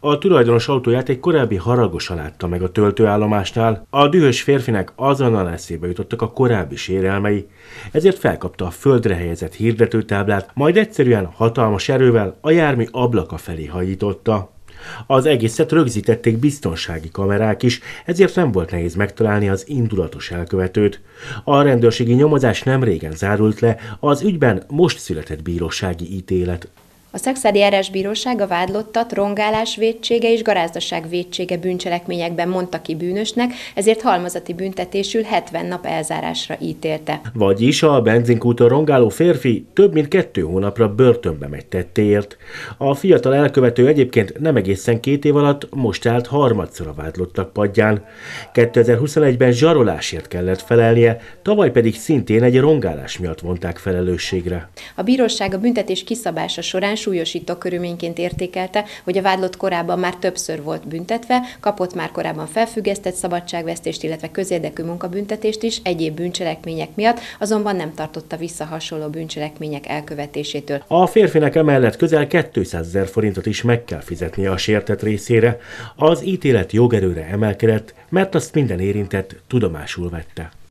A tulajdonos autóját egy korábbi Haragosa látta meg a töltőállomásnál. A dühös férfinek azonnal eszébe jutottak a korábbi sérelmei, ezért felkapta a földre helyezett hirdetőtáblát, majd egyszerűen hatalmas erővel a jármű ablaka felé hajította. Az egészet rögzítették biztonsági kamerák is, ezért nem volt nehéz megtalálni az indulatos elkövetőt. A rendőrségi nyomozás nem régen zárult le, az ügyben most született bírósági ítélet. A Szekszárdi Járásbíróság a vádlottat rongálás vétsége és garázdaság vétsége bűncselekményekben mondta ki bűnösnek, ezért halmazati büntetésül 70 nap elzárásra ítélte. Vagyis a benzinkúton rongáló férfi több mint 2 hónapra börtönbe megy tettéért. A fiatal elkövető egyébként nem egészen 2 év alatt most állt harmadszor a vádlottak padján. 2021-ben zsarolásért kellett felelnie, tavaly pedig szintén egy rongálás miatt vonták felelősségre. A bíróság a büntetés kiszabása során súlyosító körülményként értékelte, hogy a vádlott korábban már többször volt büntetve, kapott már korábban felfüggesztett szabadságvesztést, illetve közérdekű munkabüntetést is egyéb bűncselekmények miatt, azonban nem tartotta vissza hasonló bűncselekmények elkövetésétől. A férfinek emellett közel 200 000 forintot is meg kell fizetnie a sértett részére. Az ítélet jogerőre emelkedett, mert azt minden érintett tudomásul vette.